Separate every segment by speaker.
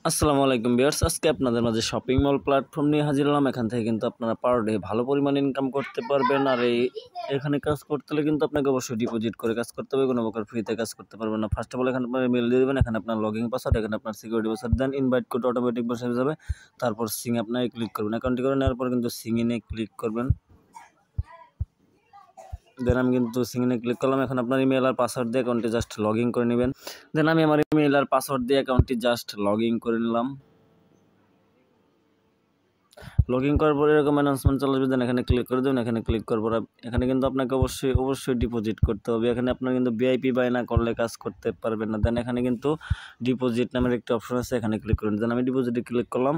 Speaker 1: আসসালামু আলাইকুম ভিউয়ার্স, আজকে আপনাদের মাঝে শপিং মল প্ল্যাটফর্ম নিয়ে হাজির হলাম। এখান থেকে কিন্তু আপনারা পার ডে ভালো পরিমাণ ইনকাম করতে পারবেন। আর এখানে কাজ করতে হলে কিন্তু আপনাকে অবশ্যই ডিপোজিট করে কাজ করতে হবে, কোনো প্রকার ফ্রিতে কাজ করতে পারবেন না। ফার্স্ট অফ অল এখানে আপনার ইমেল দিয়ে দেবেন, এখানে আপনার লগইন পাসওয়ার্ড, এখানে আপনার সিকিউরিটি পাসওয়ার্ড দেন, ইনভাইট কোড অটোমেটিক বসে যাবে। তারপর সিং আপনার ক্লিক করবেন, অ্যাকাউন্টটি করে নেওয়ার পর কিন্তু সিং ইনে ক্লিক করবেন। দেন আমি কিন্তু সিগনে ক্লিক করলাম। এখন আপনার ইমেল আর পাসওয়ার্ড দিয়ে অ্যাকাউন্টটি জাস্ট লগ ইন করে নেবেন। দেন আমি আমার ইমেল আর পাসওয়ার্ড দিয়ে অ্যাকাউন্টটি জাস্ট লগ ইন করে নিলাম। লগ ইন করার পরে এরকম অ্যানাউন্সমেন্ট চলে আসবে। দেন এখানে ক্লিক করে দেবেন। এখানে ক্লিক করার পর এখানে কিন্তু আপনাকে অবশ্যই ডিপোজিট করতে হবে। এখানে আপনার কিন্তু ভিআইপি বাই না করলে কাজ করতে পারবেন না। দেন এখানে কিন্তু ডিপোজিট নামের একটা অপশন আছে, এখানে ক্লিক করুন। দেন আমি ডিপোজিটে ক্লিক করলাম।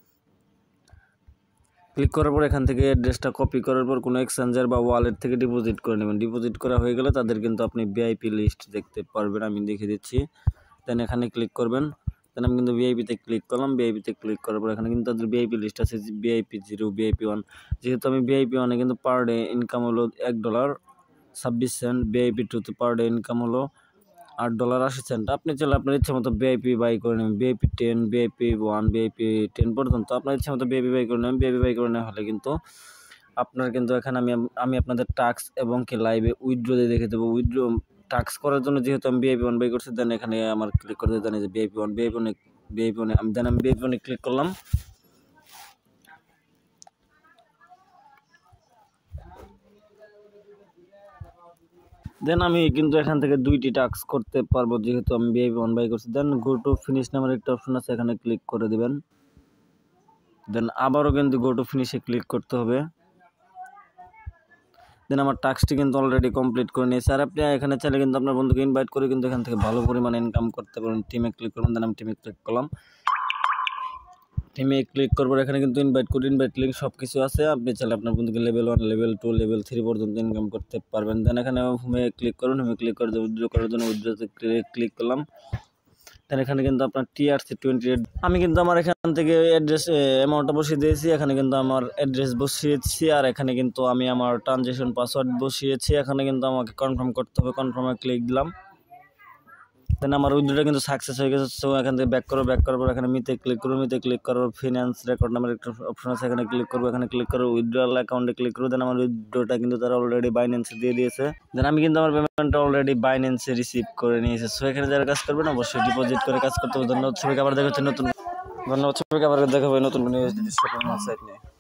Speaker 1: ক্লিক করার পর এখান থেকে অ্যাড্রেসটা কপি করার পর কোনো এক্সচেঞ্জার বা ওয়ালেট থেকে ডিপোজিট করে নেবেন। ডিপোজিট করা হয়ে গেলে তাদের কিন্তু আপনি ভিআইপি লিস্ট দেখতে পারবেন, আমি দেখিয়ে দিচ্ছি। দেন এখানে ক্লিক করবেন। দেন আমি কিন্তু ভিআইপিতে ক্লিক করলাম। ভিআইপিতে ক্লিক করার পর এখানে কিন্তু তাদের ভিআইপি লিস্ট আছে, ভিআইপি 0, ভিআইপি 1। যেহেতু আমি ভিআইপি 1-এ কিন্তু পার ডে ইনকাম হলো $1.26। ভিআইপি 2-তে পার ডে ইনকাম হলো $8.80। আপনি চাইলে আপনার ইচ্ছা মতো ভিআইপি বাই করে নেবেন, ভিআইপি 10, ভিআইপি 1, ভিআইপি 10 পর্যন্ত আপনার ইচ্ছা মতো ভিআইপি বাই করে নেবেন। ভিআইপি বাই করে নেওয়া হলে কিন্তু আপনার কিন্তু এখানে আমি আপনাদের টাস্ক এবং কি লাইভে উইথড্র দিয়ে দেখে দেবো। উইথড্র টাস্ক করার জন্য যেহেতু আমি ভিআইপি 1 বাই করছি, দেন এখানে আমার ক্লিক করে দেন যে ভিআইপি 1 আমি ভিআইপি 1-এ ক্লিক করলাম। দেন আমি কিন্তু এখান থেকে 2টি টাস্ক করতে পারবো, যেহেতু আমি ভিআইপি 1 বাই করছি। দেন গো টু ফিনিশ নামের একটা অপশন আছে, এখানে ক্লিক করে দেবেন। দেন আবারও কিন্তু গো টু ফিনিশে ক্লিক করতে হবে। দেন আমার টাস্কটি কিন্তু অলরেডি কমপ্লিট করে নিয়েছি। আর আপনি এখানে চাইলে কিন্তু আপনার বন্ধুকে ইনভাইট করে কিন্তু এখান থেকে ভালো পরিমাণে ইনকাম করতে পারেন। টিমে ক্লিক করবেন। দেন আমি টিমে ক্লিক করলাম। টিমে ক্লিক করবো, এখানে কিন্তু ইনভাইট কোড, ইনভাইট লিঙ্ক সব কিছু আছে। আপনি চাইলে আপনার বন্ধুকে লেভেল 1, লেভেল 2, লেভেল 3 পর্যন্ত ইনকাম করতে পারবেন। দেন এখানে হোমে ক্লিক করুন। হোমে ক্লিক করে উইথড্র করার জন্য উইথড্রতে ক্লিক করলাম। দেন এখানে কিন্তু আপনার TRC28 আমি কিন্তু আমার এখান থেকে অ্যাড্রেস অ্যামাউন্টটা বসিয়ে দিয়েছি। এখানে কিন্তু আমার অ্যাড্রেস বসিয়েছি, আর এখানে কিন্তু আমি আমার ট্রানজ্যাকশন পাসওয়ার্ড বসিয়েছি। এখানে কিন্তু আমাকে কনফার্ম করতে হবে, কনফার্মে ক্লিক দিলাম। দেন আমার উইথড্রটা কিন্তু সাকসেস হয়ে গেছে। সো এখান থেকে ব্যাক করার পর এখানে মিতে ক্লিক করবো। মিতে ক্লিক করার ফিনান্স রেকর্ড নামের একটা অপশন আছে, এখানে ক্লিক করবো। এখানে ক্লিক করে উইথড্রয়াল অ্যাকাউন্টে ক্লিক করবো। দেন আমার উইথড্রটা কিন্তু তারা অলরেডি বাইন্যান্সে দিয়ে দিয়েছে। দেন আমি কিন্তু আমার পেমেন্টটা অলরেডি বাইন্যান্সে রিসিভ করে নিয়েছি। সো এখানে যারা কাজ করবেন অবশ্যই ডিপোজিট করে কাজ করতে হবে। ধন্যবাদ সবাইকে, আবার দেখা হচ্ছে নতুন ভিডিও সাইট নিয়ে।